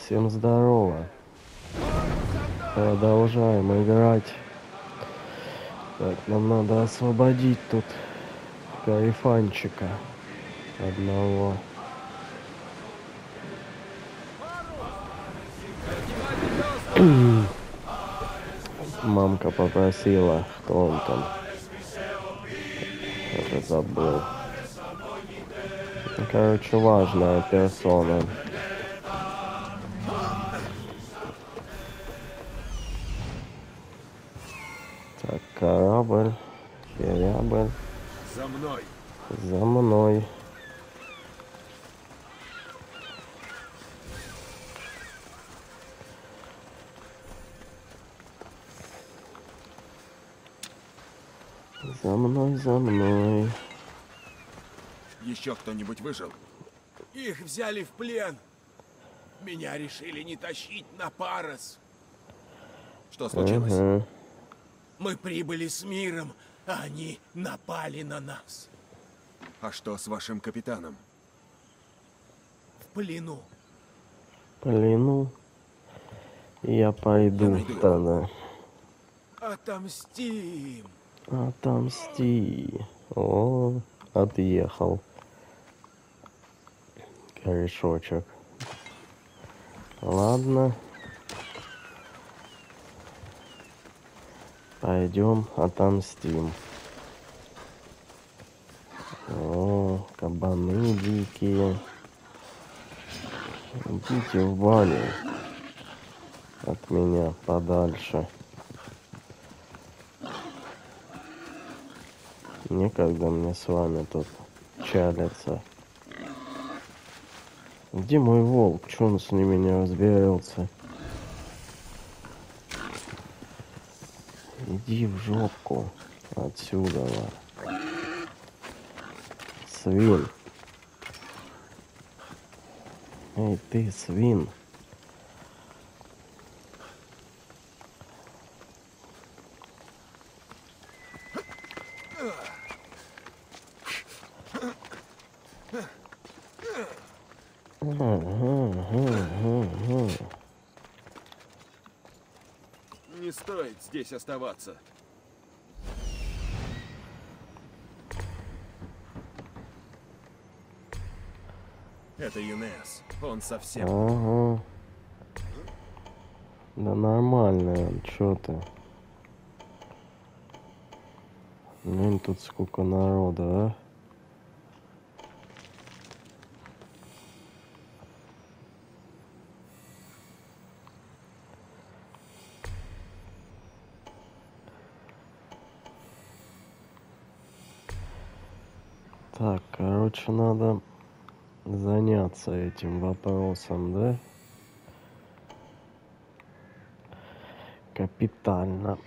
Всем здорово. Продолжаем играть. Так, нам надо освободить тут карифанчика одного. Мамка попросила, кто он там. Это забыл. Короче, важная персона. Так, корабль, корабль. За мной. За мной. За мной, за мной. Еще кто-нибудь выжил? Их взяли в плен. Меня решили не тащить на Парос. Что случилось? Ага. Мы прибыли с миром, а они напали на нас. А что с вашим капитаном? В плену. Плену. Я пойду тогда. Отомстим. Отомсти. О, отъехал. Корешочек. Ладно. Пойдем отомстим. О, кабаны дикие. Идите в баню. От меня подальше. Некогда мне с вами тут чалиться. Где мой волк? Чё он с ними не разберется? Иди в жопку отсюда. Свин. Эй, ты, свин. Не стоит здесь оставаться. Это Юнес. Он совсем... Ага. Да нормально, чё ты? Блин, тут сколько народа, а? Так, короче, надо заняться этим вопросом, да? Капитально.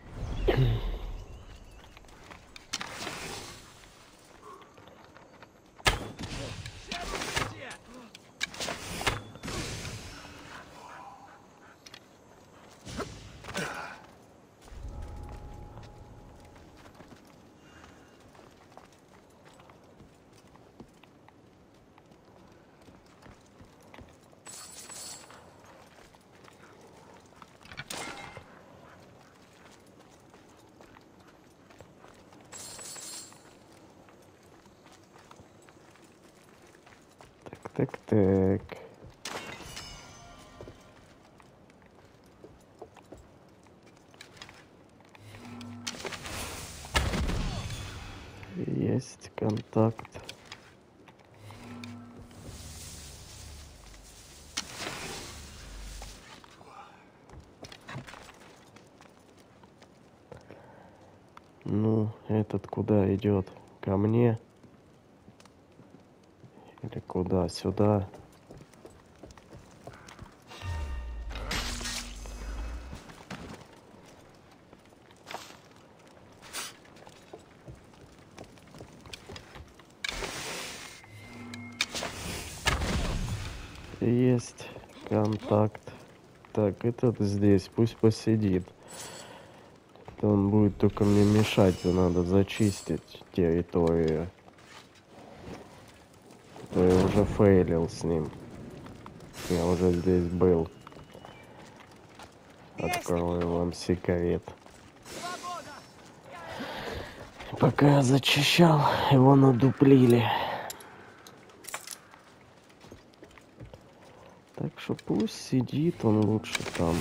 Так. Есть контакт. Ну, этот куда идет? Ко мне? Или куда? Сюда? Есть контакт. Так, этот здесь, пусть посидит. Он будет только мне мешать, надо зачистить территорию. То я уже фейлил с ним. Я уже здесь был. Открою вам секрет. Пока я зачищал, его надуплили. Так что пусть сидит он лучше там.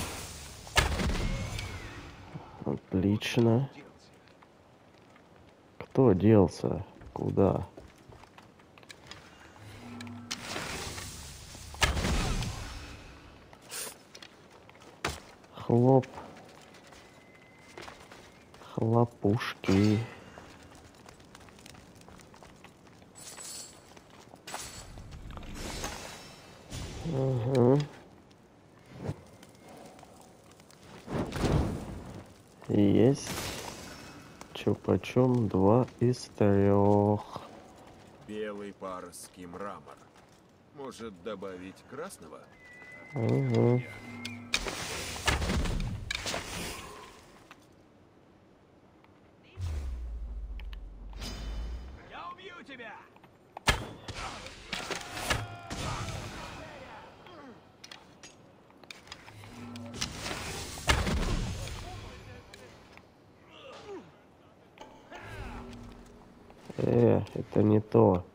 Отлично. Кто делся? Куда? Хлоп. Хлопушки. Ага. Есть. Чё почем? 2 из 3. Белый парский мрамор. Может добавить красного? Ага. Я убью тебя! Это не то.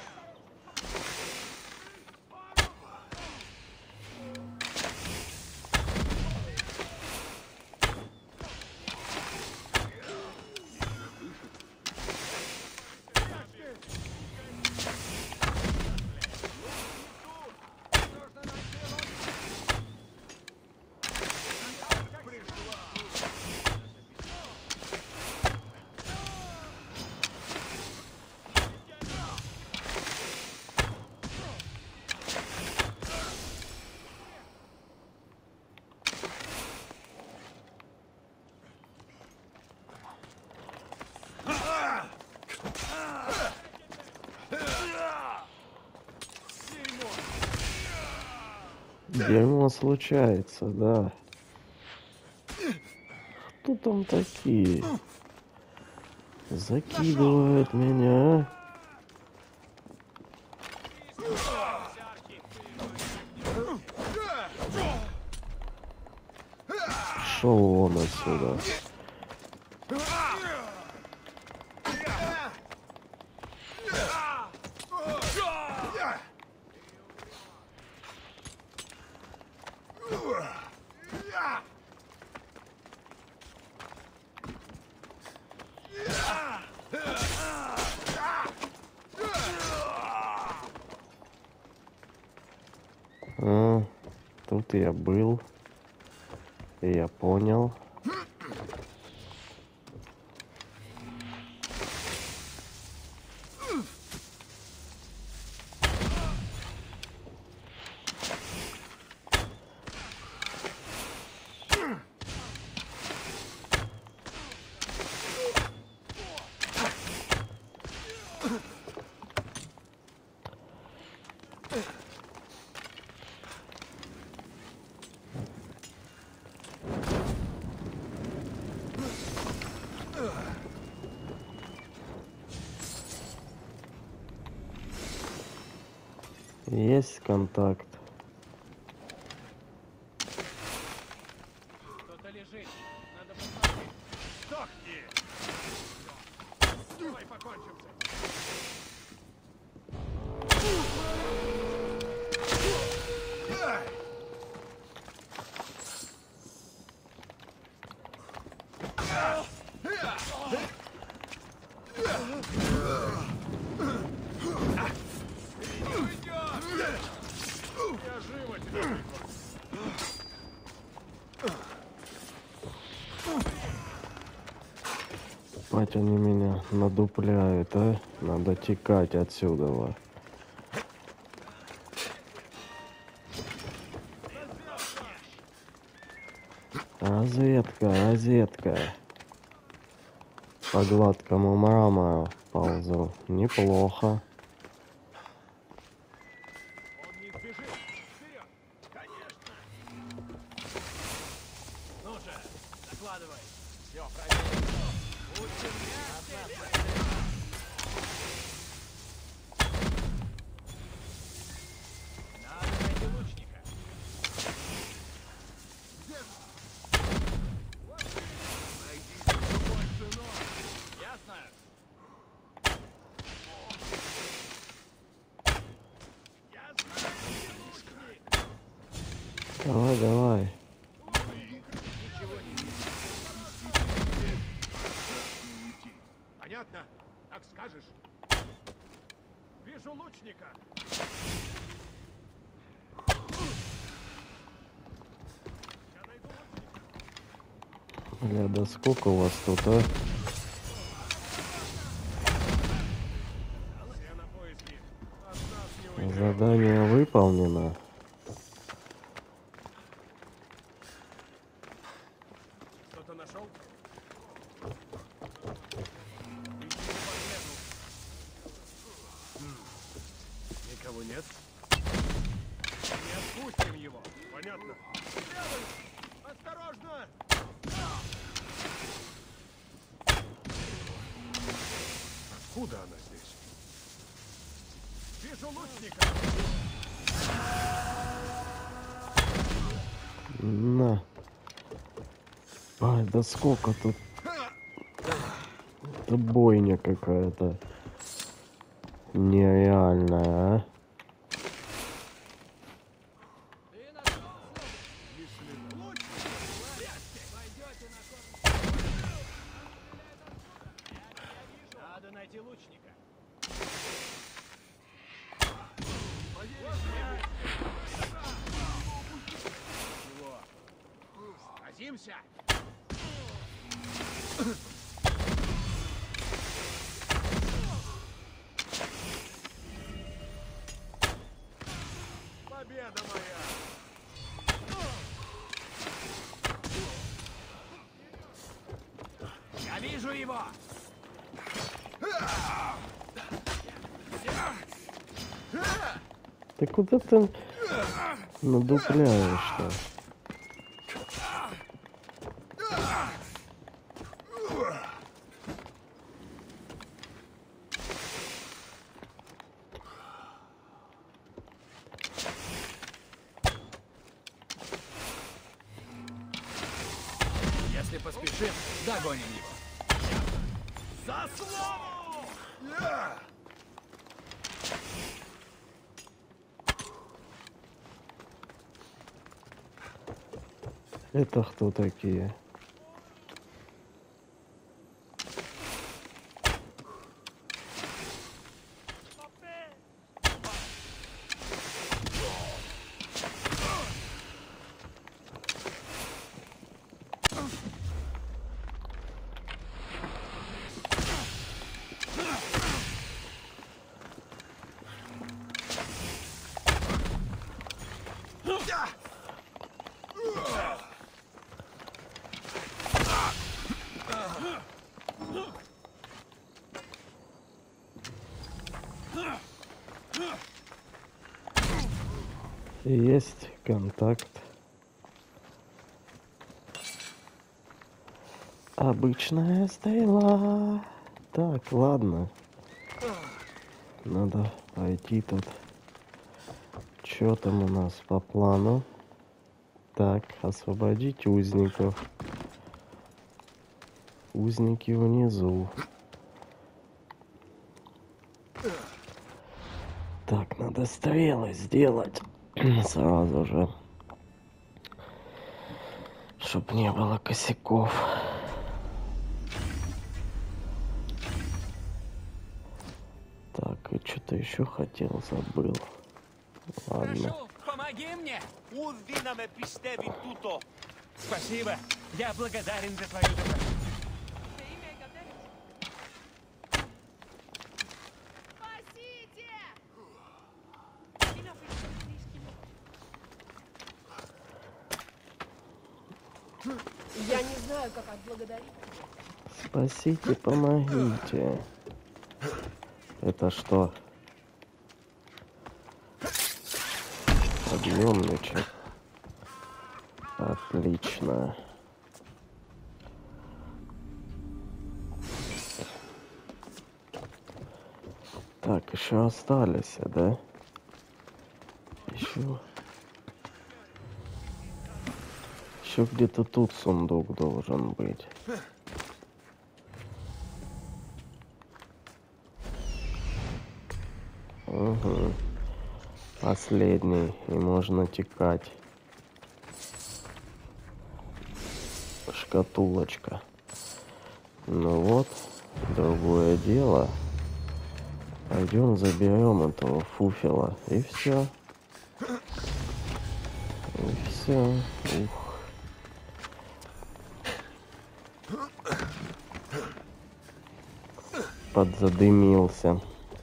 Дерьмо случается, да. Кто там такие? Закидывают меня. Шел вон отсюда. Тут я был. И я понял. Есть контакт. Кто-то лежит. Надо посмотреть. Сдохни! Давай покончим с этим. Я живо тебя. Мать, они меня надупляют, а? Надо текать отсюда. Розетка, розетка. По гладкому мрамору ползу. Неплохо. Он не сбежит. Вперед! Конечно! Ну же, закладывай. Все, проверь. Лучше надо найти лучника. Давай, давай. Понятно? Как скажешь. Вижу лучника. Я найду лучника. Бля, да сколько у вас тут, а? Все на поиски. От нас не уйдет. Задание выполнено. Что-то нашел? Никого нет? Не отпустим его. Понятно. Левый! Осторожно! Откуда она здесь? Вижу лучника! На. Ай, да сколько тут? Это бойня какая-то. Нереальная, а? Надо найти лучника. Садимся! Победа моя! Я вижу его! Ты куда ты надупляешь-то? Если поспешим, догоним его. За славу! Это кто такие? Есть контакт. Обычная стрела. Так, ладно. Надо пойти тут. Что там у нас по плану? Так, освободить узников. Узники внизу. Так, надо стрелы сделать сразу же, чтоб не было косяков. Так, и что-то еще хотел, забыл. Ладно. Прошу, помоги мне! Спасибо, я благодарен за твою доброту. Спасите! Я не знаю, как отблагодарить. Спасите, помогите. Это что? Подъемничек. Отлично. Так, еще остались, да? Еще где-то тут сундук должен быть. Угу. Последний, и можно текать. шкатулочка. Ну вот, другое дело. Пойдем заберем этого фуфела. И все. И все. Ух. Подзадымился.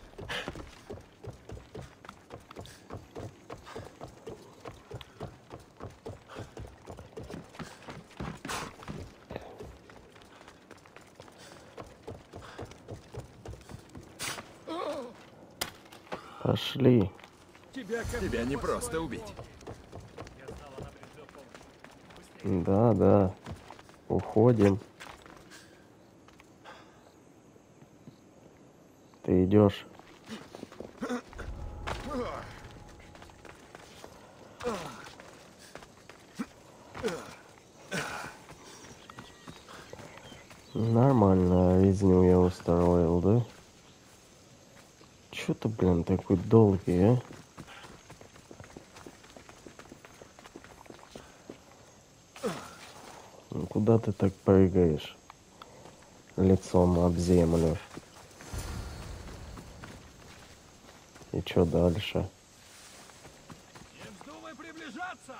Пошли. Тебя не просто убить. Да, да. Уходим. Ты идешь. Нормально резню я устроил, да? Чё ты, блин, такой долгий, а? Ну, куда ты так прыгаешь? Лицом об землю. И чё дальше? Не вздумай приближаться!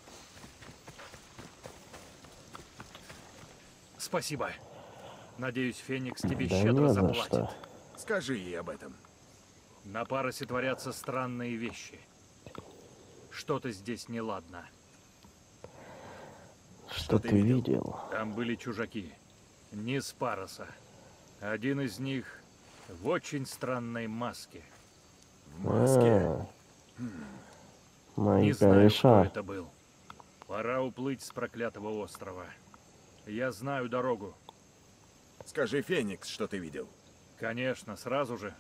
Спасибо. Надеюсь, Феникс тебе Да щедро не за заплатит. что. Скажи ей об этом. На Паросе творятся странные вещи. Что-то здесь неладно. Что ты видел? Там были чужаки. Не с Пароса. Один из них в очень странной маске. В маске. А, мои Не знаю, кто кореша. это был. Пора уплыть с проклятого острова. Я знаю дорогу. Скажи, Феникс, что ты видел. Конечно, сразу же.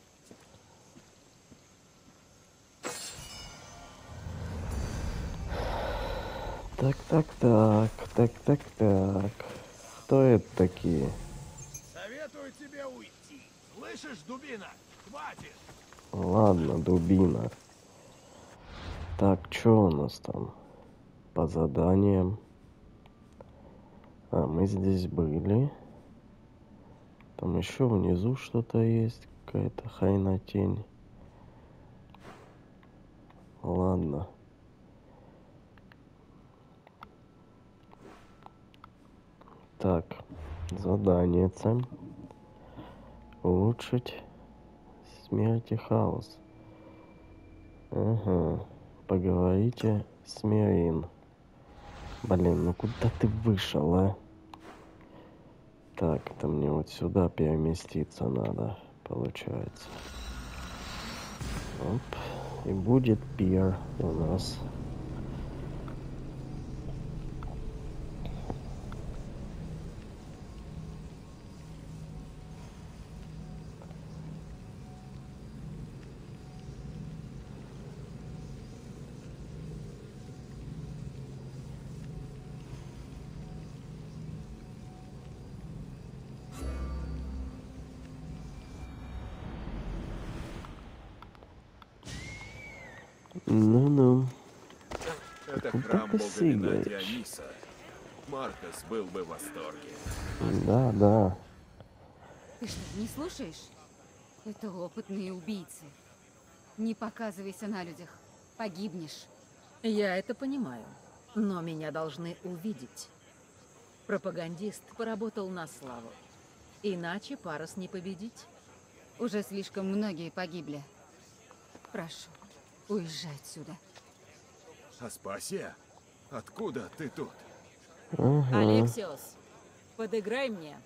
Так. Кто это такие? Советую тебе уйти. Слышишь, дубина? Хватит! Ладно, дубина. Так, что у нас там? По заданиям. А, мы здесь были. Там еще внизу что-то есть. Какая-то хренотень. Ладно. Так, задание цель. Улучшить смерть и хаос. Ага. Поговорите с Мирин. Блин, ну куда ты вышел, а? Так, это мне вот сюда переместиться надо, получается. Оп. И будет пир у нас. Ну-ну. Это Куда храм ты бога вина сигаешь? Диониса. Маркос был бы в восторге. Да. Ты что, не слушаешь? Это опытные убийцы. Не показывайся на людях. Погибнешь. Я это понимаю, но меня должны увидеть. Пропагандист поработал на славу. Иначе Парос не победить. Уже слишком многие погибли. Прошу, уезжай отсюда. Аспасия? Откуда ты тут? Ага. Алексиос, подыграй мне.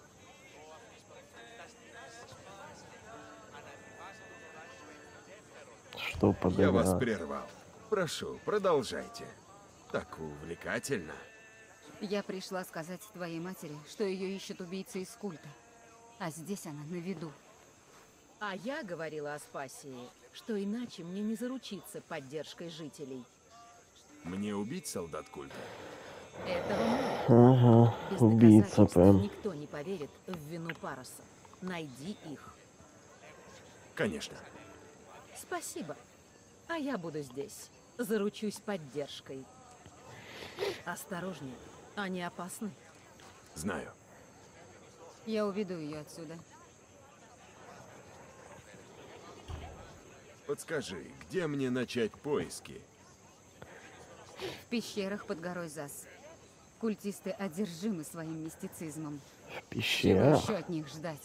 Что Я подыграл? вас прервал. Прошу, продолжайте. Так увлекательно. Я пришла сказать твоей матери, что ее ищут убийцы из культа. А здесь она на виду. А я говорила Аспасии, что иначе мне не заручиться поддержкой жителей. Мне убить солдат культа? Этого мало. Ага, Без убийца доказательств прям. никто не поверит в вину Пароса. Найди их. Конечно. Спасибо. А я буду здесь. Заручусь поддержкой. Осторожнее. Они опасны. Знаю. Я уведу ее отсюда. Подскажи, где мне начать поиски? В пещерах под горой Зас. Культисты одержимы своим мистицизмом. В Чего пещерах? еще от них ждать?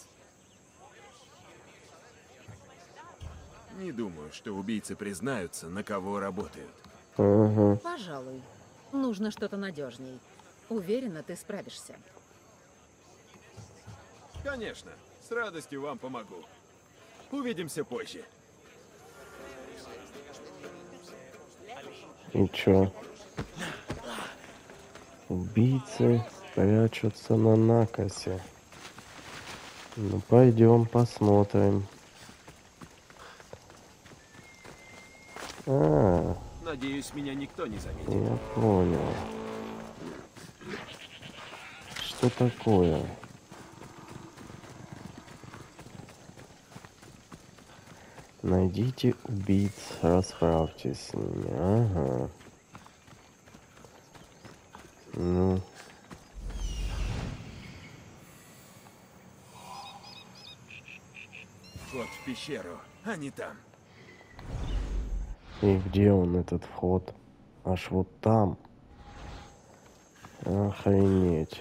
Не думаю, что убийцы признаются, на кого работают. Ага. Пожалуй. Нужно что-то надежней. Уверена, ты справишься. Конечно, с радостью вам помогу. Увидимся позже. И чё? Убийцы прячутся на накосе. Ну, пойдем посмотрим. А, Надеюсь, меня никто не заметит. я понял. Что такое? Найдите убийц, расправьтесь с ними. Ага. Ну. Вход в пещеру, а не там. И где он, этот вход? Аж вот там. Охренеть.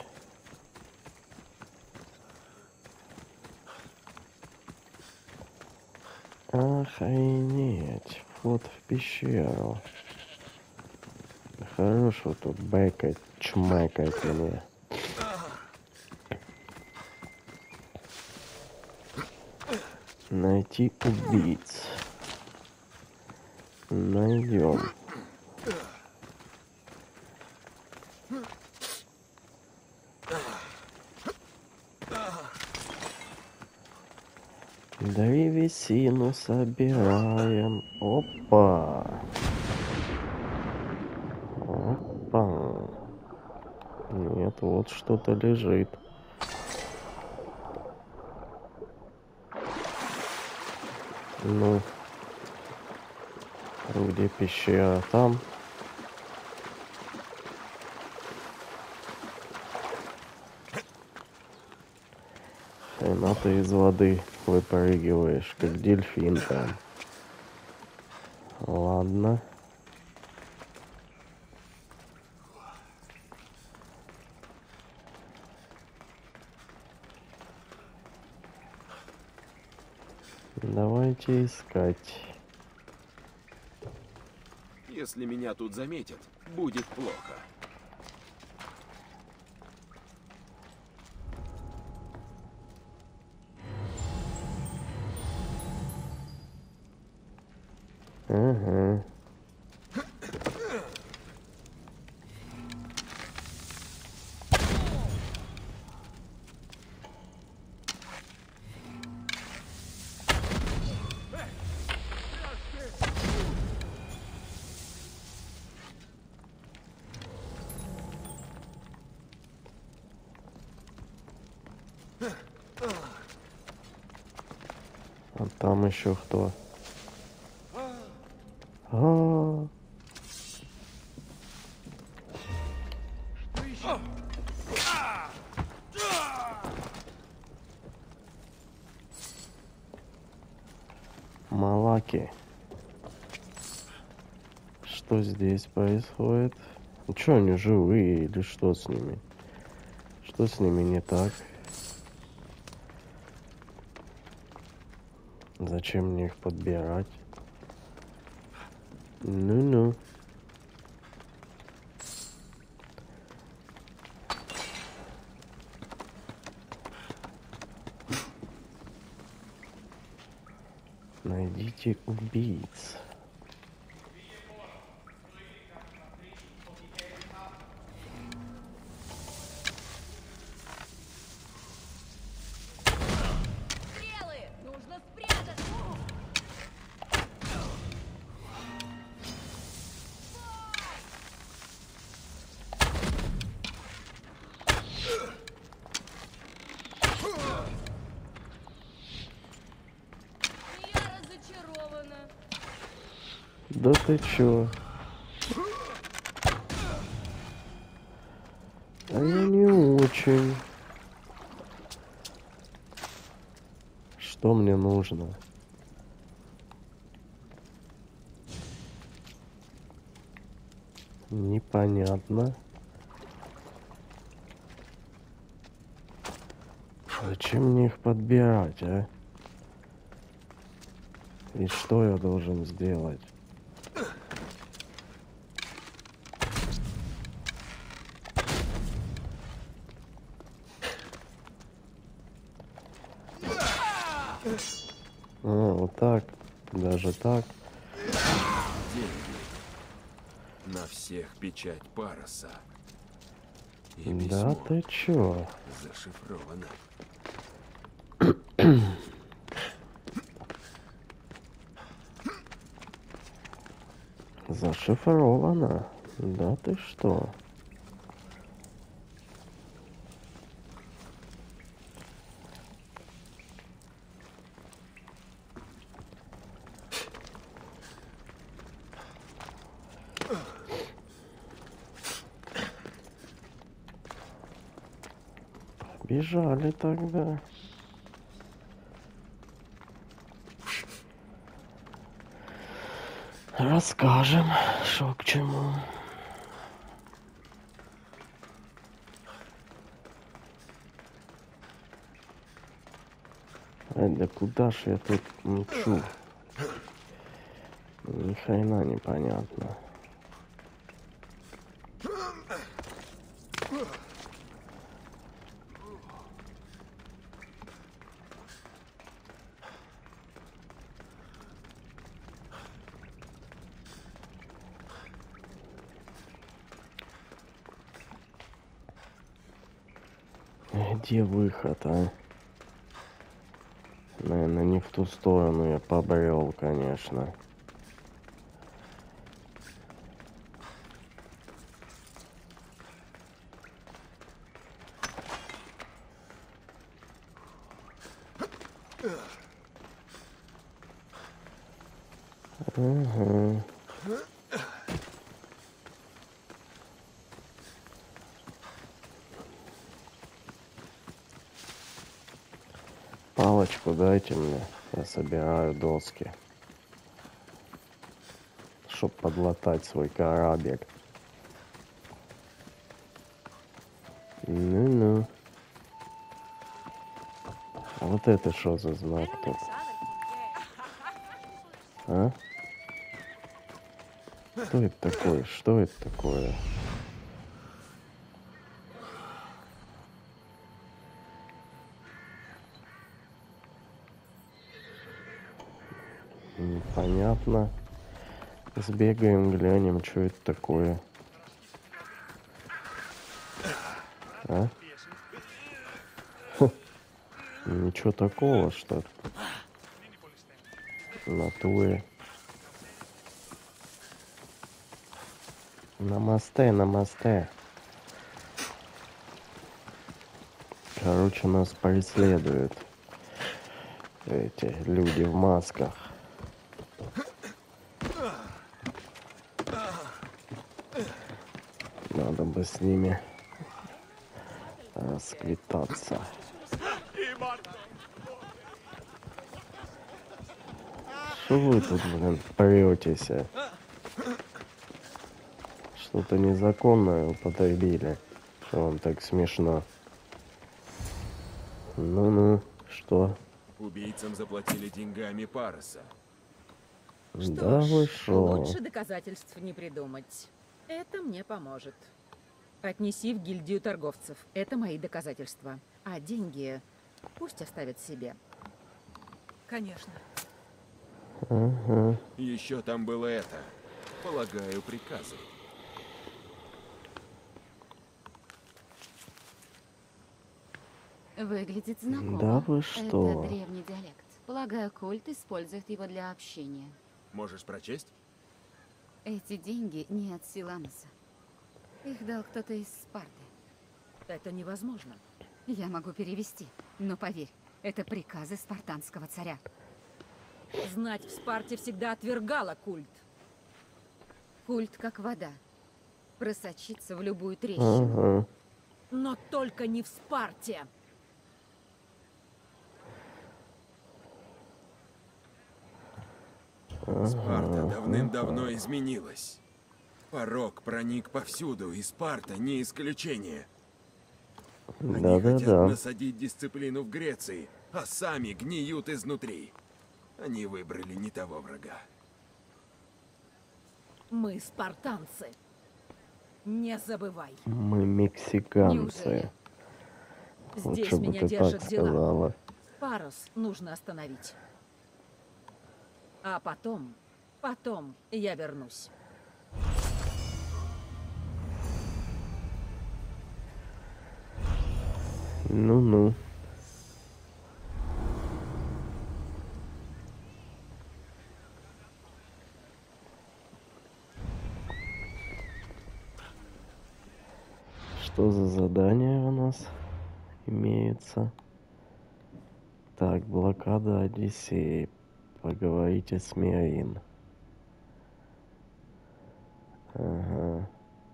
Охренеть. Вход в пещеру. Хорош вот тут бэкать, чмэкать мне. Найти убийц. Найдем. Древесину собираем. Опа. Опа. Нет, вот что-то лежит. Ну, где пещера? Там. Хрена ты из воды выпрыгиваешь, как дельфин там. Ладно. Давайте искать. Если меня тут заметят, будет плохо. Ага. А там еще кто? А, Малаки. Что здесь происходит? Ну, что, они живые или что с ними? Что с ними не так? Зачем мне их подбирать? Ну-ну. Найдите убийц. Стрелы! Нужно спрятаться! Я разочарована. Да ты чё? А я не очень. очень. Что мне нужно? Непонятно. Зачем мне их подбирать, а? И что я должен сделать? Вот так. Даже так. Деньги. На всех печать Пароса. И Да письмо ты чё? зашифровано. Зашифровано. Да ты что? Бежали тогда. Расскажем, что к чему. Да куда ж я тут мчу? Ни хрена непонятно. Где выход, а? Наверное, не в ту сторону я побрел, конечно. Ага. Палочку дайте мне. Я собираю доски. Чтоб подлатать свой корабль. Ну-ну. А вот это что за знак тут? А? Что это такое? Что это такое? Непонятно. Сбегаем, глянем, что это такое. А? Хм. Ничего такого, что ли? Натуре. Намасте, намасте. Короче, нас преследуют эти люди в масках. Надо бы с ними расквитаться. Что вы тут, блин, претесь? Что-то незаконное употребили. Что вам так смешно? Ну-ну, что? Убийцам заплатили деньгами Пароса. Да вы шо? Лучше доказательств не придумать. Это мне поможет. Отнеси в гильдию торговцев. Это мои доказательства. А деньги пусть оставят себе. Конечно. Ага. Еще там было это. Полагаю, приказы. Выглядит знакомо. Да вы что? Это древний диалект. Полагаю, культ использует его для общения. Можешь прочесть? Эти деньги не от Силамоса. Их дал кто-то из Спарты. Это невозможно. Я могу перевести, но поверь, это приказы спартанского царя. Знать в Спарте всегда отвергала культ. Культ как вода. Просочится в любую трещину. Ага. Но только не в Спарте. Спарта давным-давно изменилась. Порок проник повсюду, и Спарта не исключение. Они хотят Да-да-да. насадить дисциплину в Греции, а сами гниют изнутри. Они выбрали не того врага. Мы спартанцы. Не забывай. Мы мексиканцы. Неужели? Здесь Лучше бы меня ты держат так дела. сказала. Парус нужно остановить. А потом я вернусь. Ну-ну. Что за задание у нас имеется? Так, блокада Одиссеи. Поговорите с Мирин. Ага.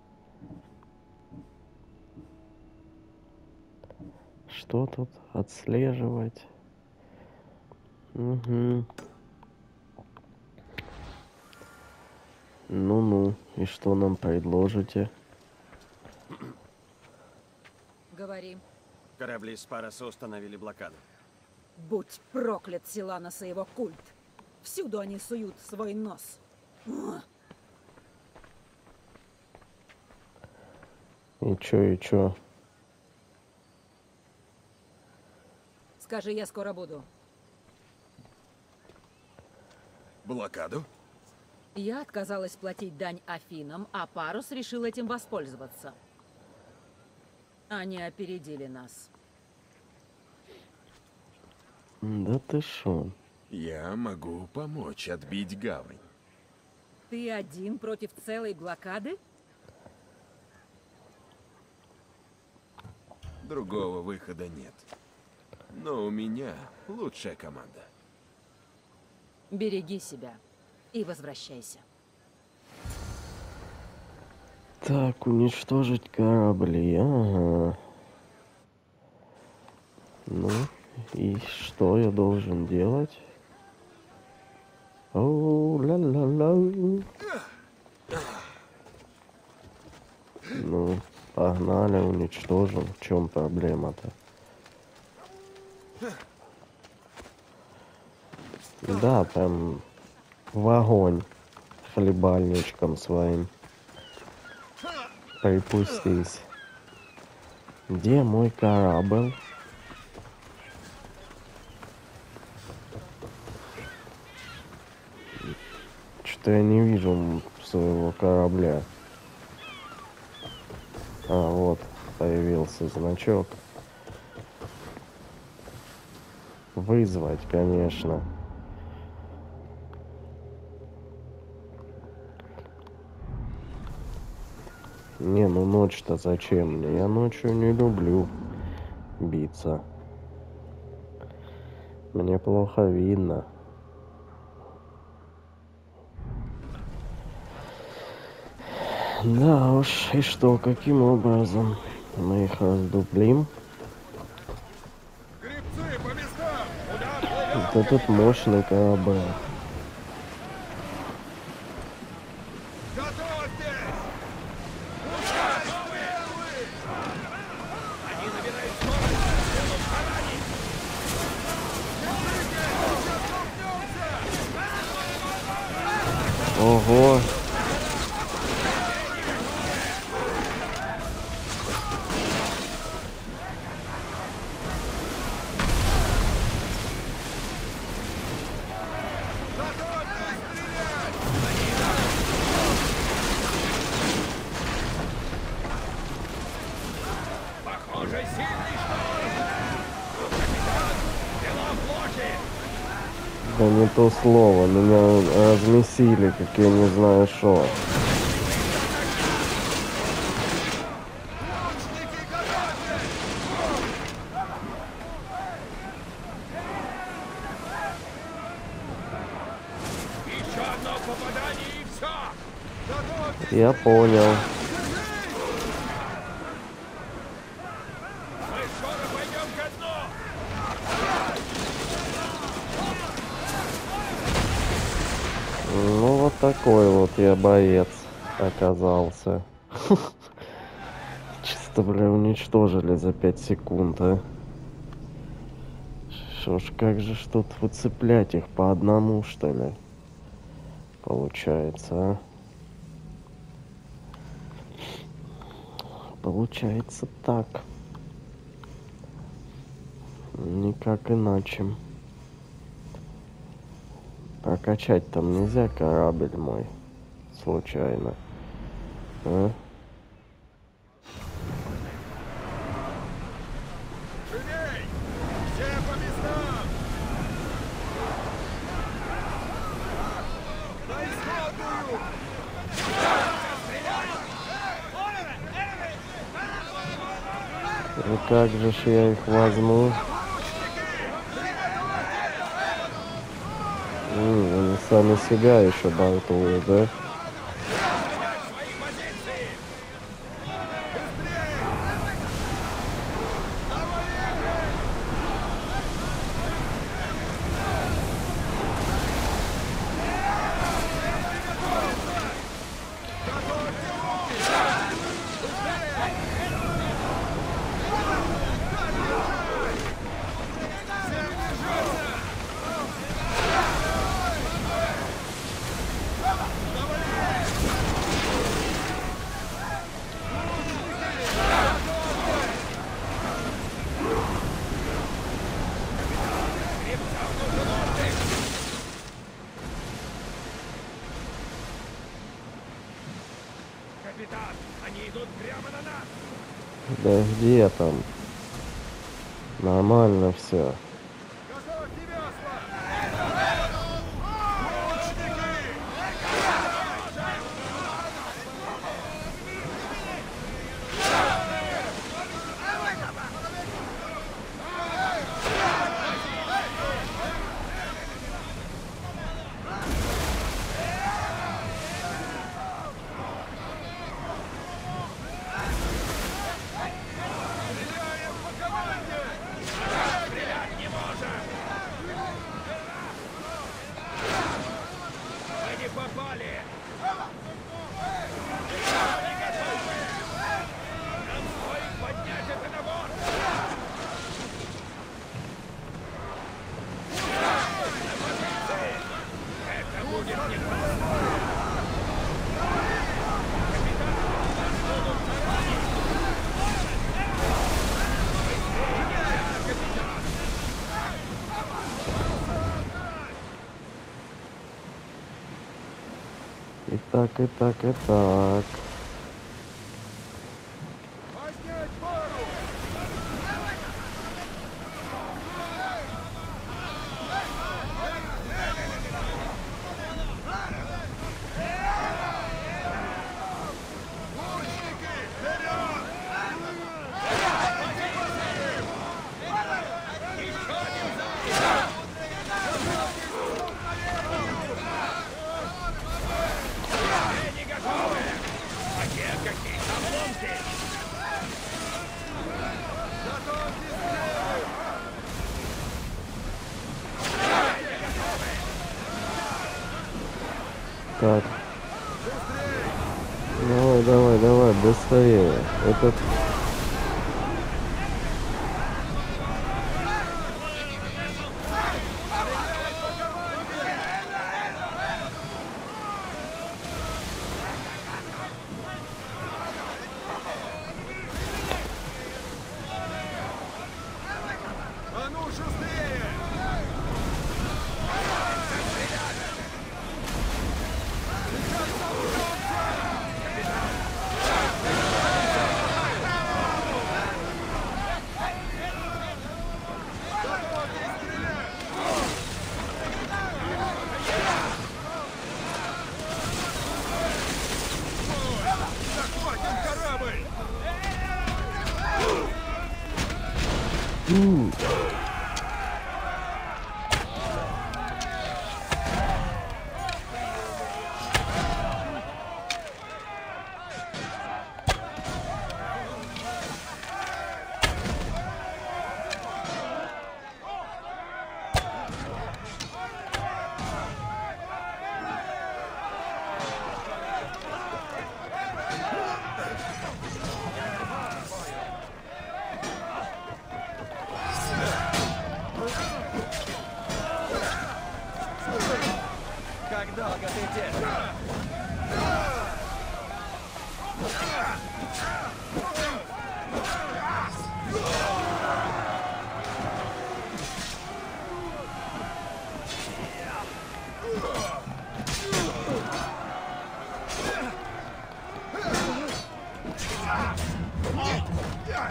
Что тут отслеживать? Угу. Ну-ну, и что нам предложите? Говори. Корабли Спароса установили блокаду. Будь проклят Силанос и его культ. Всюду они суют свой нос. И чё? Скажи, я скоро буду. Блокаду? Я отказалась платить дань Афинам, а Парус решил этим воспользоваться. Они опередили нас. Да ты шо? Я могу помочь отбить гавань. Ты один против целой блокады? Другого выхода нет. Но у меня лучшая команда. Береги себя и возвращайся. Так, уничтожить корабли, ага. Ну, и что я должен делать? О, ла-ла-ла. Ну, погнали, уничтожим. В чем проблема-то? Да, прям в огонь хлебальничком своим. Припустись. Где мой корабль? Что-то я не вижу своего корабля. А, вот, появился значок. Вызвать, конечно. Не, ну ночь-то зачем мне? Я ночью не люблю биться. Мне плохо видно. Да уж, и что, каким образом мы их раздуплим? Гребцы, по местам! Куда Вот этот мощный корабль. готовьтесь! Ого! Да не то слово, меня размесили, как я не знаю что. Еще одно попадание и все! Готовьтесь! Я понял. такой вот я боец оказался. Чисто, бля, уничтожили за 5 секунд, а. Шо ж, как же ж тут выцеплять их по одному, что ли? Получается, а? Получается так. Никак иначе. Прокачать там нельзя корабль мой. Случайно. А? Живей! Все по местам! На исходную! И как же ж я их возьму? Они сами себя еще бортуют, да? Капитан, они идут прямо на нас! Да где там? Нормально все. Готовьте весла! Лучники! Стреляем по команде! Стрелять не можем! Мы не попали! Не готовы! Нам стоит поднять это на борт! На позиции! Это будет непросто! Капитан, нас будут таранить! Капитан! И так, и так, и так. Поднять пару! Лучники, вперед! Еще один залп! Все не готовы! А где какие-то обломки? Готовьте стрелы! Так. Давай, давай, давай, быстрее. Этот... А ну, шустрее! Захватим корабль!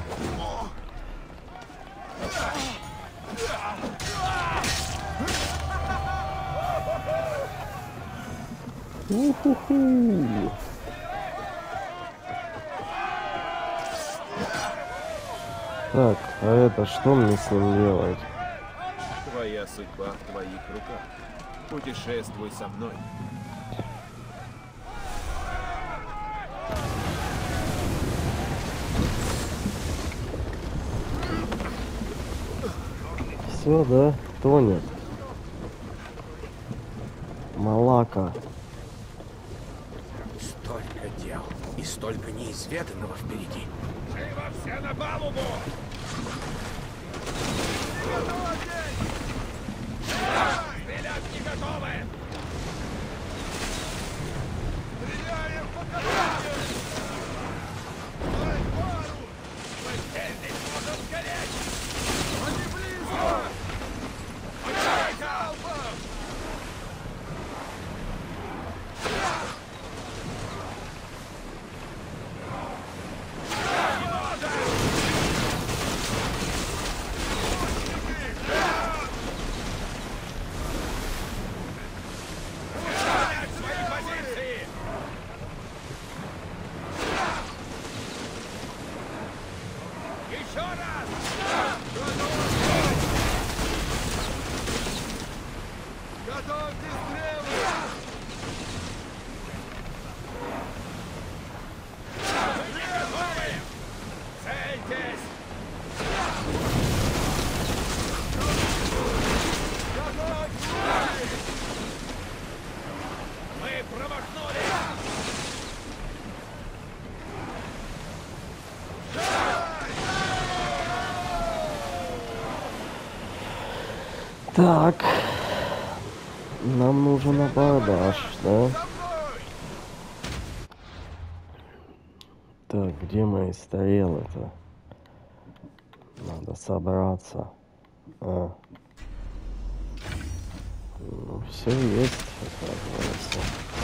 Уху-ху. Так, а это что мне с ним делать? Твоя судьба в твоих руках. Путешествуй со мной. Все, да, тонет. Малака. Столько дел и столько неизведанного впереди. Живо все на палубу! Стрелять не готовы! Стреляем по кораблю! Смертельный может сгореть! Они близко! Огонь залпом! Так. Нам нужен абордаж, да? Так, где мои стрелы-то? Надо собраться. Ну, все есть, оказывается.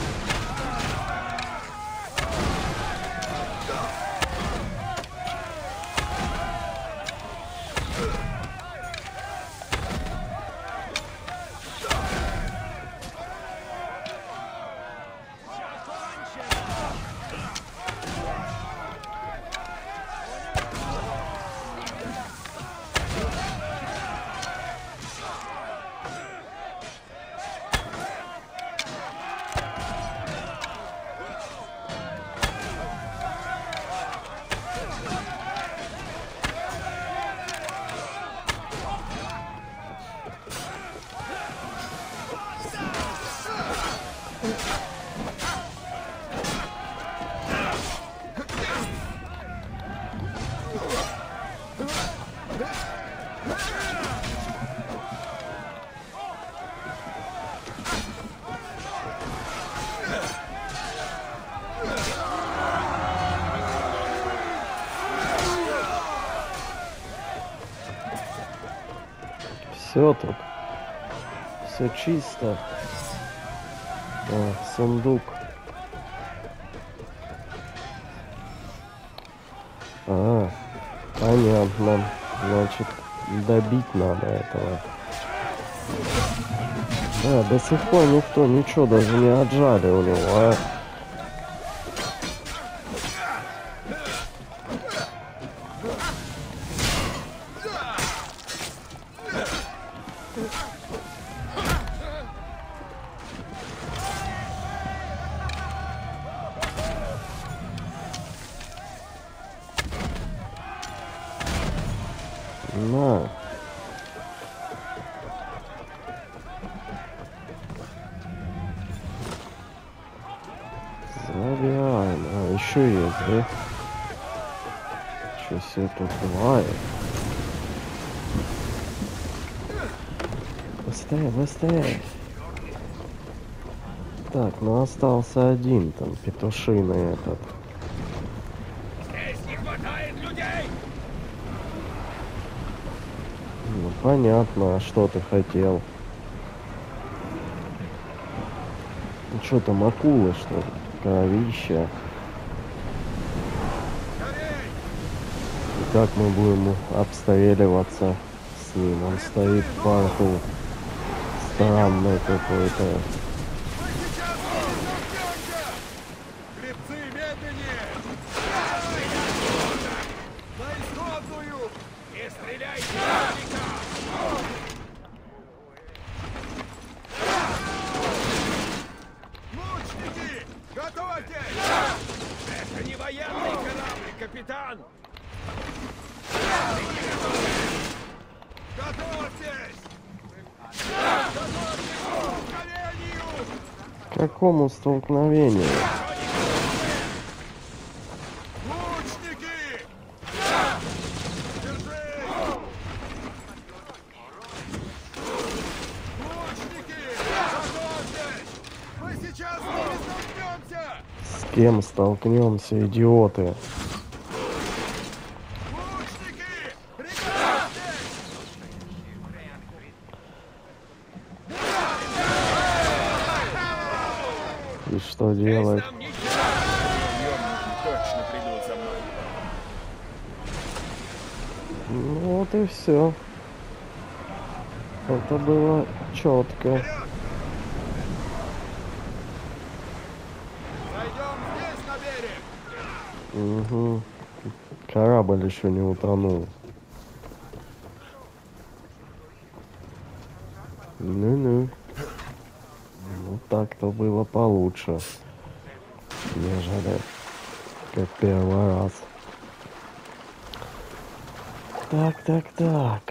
Все тут. Все чисто. О, сундук. Понятно. Значит, добить надо этого. Да, до сих пор никто ничего даже не отжали у него, а. На. Забираем. А, еще есть, да? Что себе тут бывает? Быстрее, быстрее. Так, ну остался один там, петушиный этот. Здесь не хватает людей! Ну понятно, а что ты хотел? Ну что там, акулы, что ли? Кровища. как мы будем обстреливаться с ним? Он стоит в порту. Странный какой-то. Гребцы, медленнее! На исходную! Не стреляйте! Лучники! Готовьтесь! Это не военный корабль, капитан! Готовьтесь! Готовьтесь к ускорению! К какому столкновению? Лучники! Держись! Лучники! Готовьтесь! Мы сейчас с ними столкнемся! С кем столкнемся, идиоты? Лучники! Приготовьтесь! И что делать? Нам ничего! Точно придут за мной. Ну вот и все. Это было четко. Зайдем здесь на берег! Угу. Корабль еще не утонул. Ну-ну. Ну так-то было получше, нежели как первый раз. Так.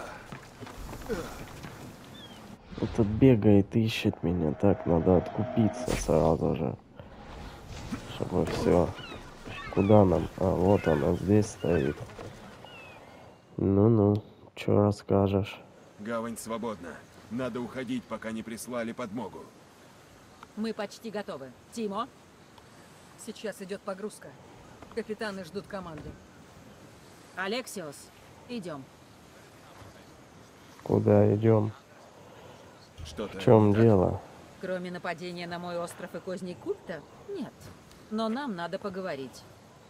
Этот бегает, ищет меня. Так, надо откупиться сразу же. Чтобы все. Куда нам? А, вот она здесь стоит. Ну-ну, что расскажешь? Гавань свободна. Надо уходить, пока не прислали подмогу. Мы почти готовы. Тимо? Сейчас идет погрузка. Капитаны ждут команды. Алексиос, идем. Куда идем? Что-то... В чем не так? дело? Кроме нападения на мой остров и козней культа? Нет. Но нам надо поговорить.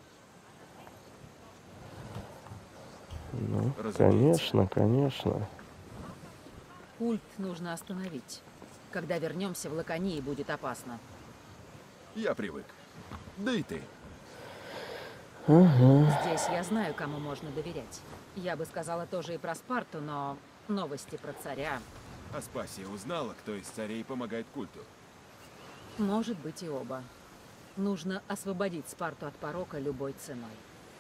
Ну, Разумеется. конечно. Культ нужно остановить. Когда вернемся в Лаконии, будет опасно. Я привык. Да и ты. Здесь я знаю, кому можно доверять. Я бы сказала тоже и про Спарту, но новости про царя. Аспасия узнала, кто из царей помогает культу. Может быть и оба. Нужно освободить Спарту от порока любой ценой.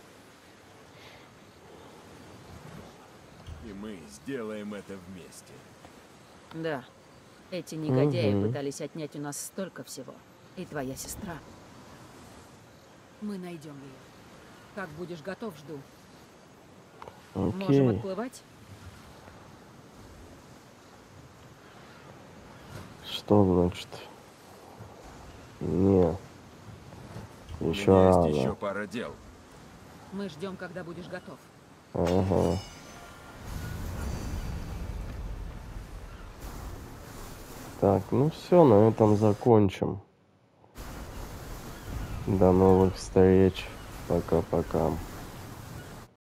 И мы сделаем это вместе. Да. Эти негодяи пытались отнять у нас столько всего. И твоя сестра. Мы найдем ее. Как будешь готов, жду. Можем Окей. отплывать? Что значит? Не. У Еще меня рано. есть еще пара дел. Мы ждем, когда будешь готов. Ага. Так, ну все, на этом закончим. До новых встреч. Пока-пока.